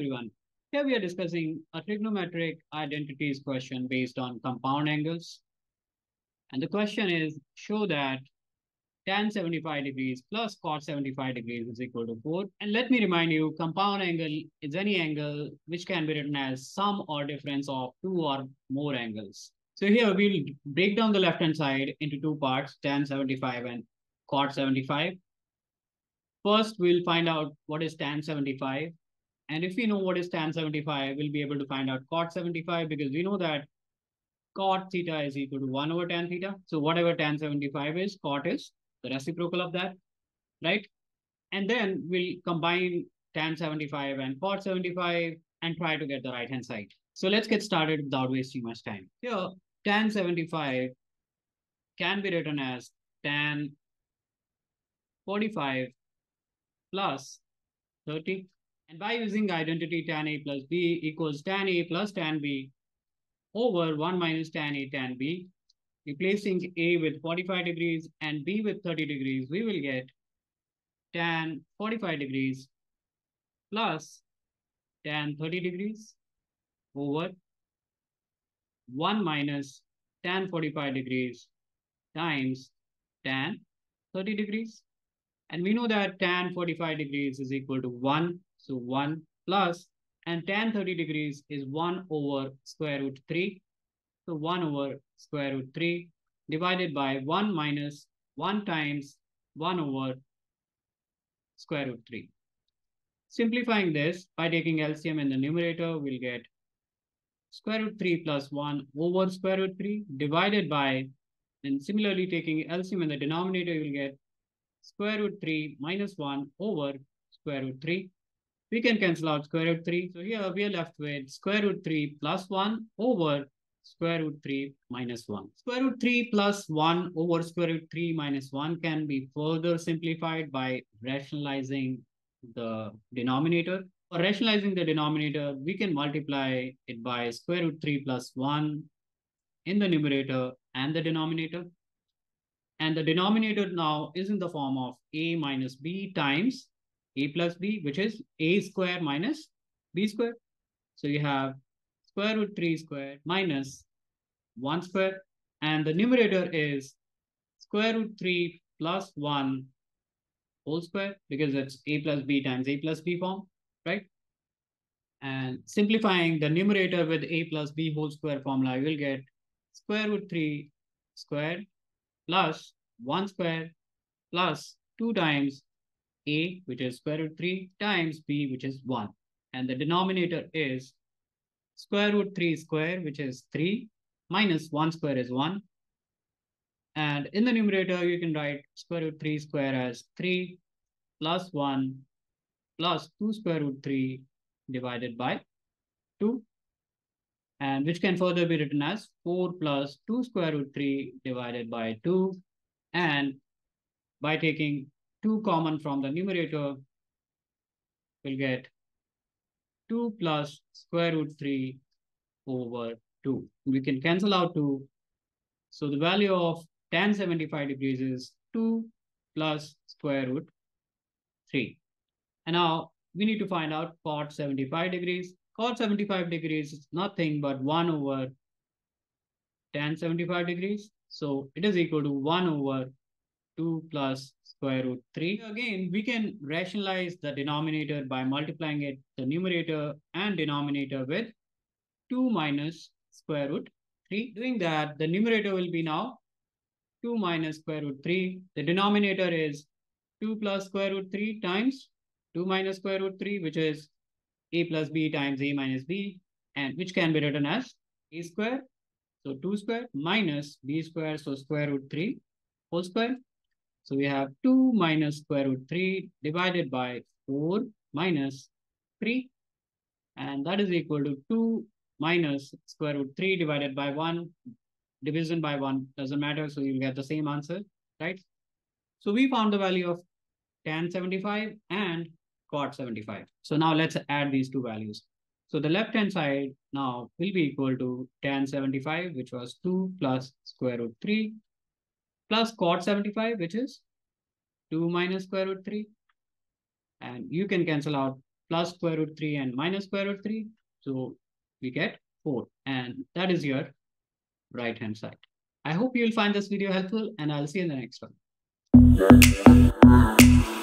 everyone. Here we are discussing a trigonometric identities question based on compound angles. And the question is, show that tan 75 degrees plus cot 75 degrees is equal to 4. And let me remind you, compound angle is any angle which can be written as sum or difference of two or more angles. So here we'll break down the left-hand side into two parts, tan 75 and cot 75. First, we'll find out what is tan 75. And if we know what is tan 75, we'll be able to find out cot 75 because we know that cot theta is equal to 1 over tan theta. So whatever tan 75 is, cot is the reciprocal of that, right? And then we'll combine tan 75 and cot 75 and try to get the right-hand side. So let's get started without wasting much time. Here, tan 75 can be written as tan 45 plus 30. And by using identity tan A plus B equals tan A plus tan B over 1 minus tan A tan B, replacing A with 45 degrees and B with 30 degrees, we will get tan 45 degrees plus tan 30 degrees over 1 minus tan 45 degrees times tan 30 degrees. And we know that tan 45 degrees is equal to 1. So 1 plus, and tan 30 degrees is 1 over square root 3. So 1 over square root 3 divided by 1 minus 1 times 1 over square root 3. Simplifying this by taking LCM in the numerator, we'll get square root 3 plus 1 over square root 3 divided by, and similarly taking LCM in the denominator, you'll get square root 3 minus 1 over square root 3. We can cancel out square root 3. So here we are left with square root 3 plus 1 over square root 3 minus 1. Square root 3 plus 1 over square root 3 minus 1 can be further simplified by rationalizing the denominator. For rationalizing the denominator, we can multiply it by square root 3 plus 1 in the numerator and the denominator. And the denominator now is in the form of a minus b times a plus b, which is a square minus b square. So you have square root 3 square minus 1 square. And the numerator is square root 3 plus 1 whole square because it's a plus b times a plus b form, right? And simplifying the numerator with a plus b whole square formula, you will get square root 3 squared plus 1 square plus 2 times a, which is square root 3, times b, which is 1. And the denominator is square root 3 square, which is 3, minus 1 square is 1. And in the numerator, you can write square root 3 square as 3 plus 1 plus 2 square root 3 divided by 2. And which can further be written as 4 plus 2 square root 3 divided by 2. And by taking 2 common from the numerator, we'll get 2 plus square root 3 over 2. We can cancel out 2. So the value of tan 75 degrees is 2 plus square root 3. And now we need to find out cot 75 degrees. Cot 75 degrees is nothing but 1 over tan 75 degrees. So it is equal to 1 over 2 plus square root 3. Again, we can rationalize the denominator by multiplying it, the numerator and denominator with 2 minus square root 3. Doing that, the numerator will be now 2 minus square root 3. The denominator is 2 plus square root 3 times 2 minus square root 3, which is a plus b times a minus b, and which can be written as a square, so 2 square, minus b square, so square root 3 whole square. So we have 2 minus square root 3 divided by 4 minus 3. And that is equal to 2 minus square root 3 divided by 1. Division by 1 doesn't matter, so you'll get the same answer, right? So we found the value of tan 75 and cot 75. So now let's add these two values. So the left-hand side now will be equal to tan 75, which was 2 plus square root 3, plus cot 75, which is 2 minus square root 3. And you can cancel out plus square root 3 and minus square root 3. So we get 4. And that is your right hand side. I hope you will find this video helpful, and I'll see you in the next one.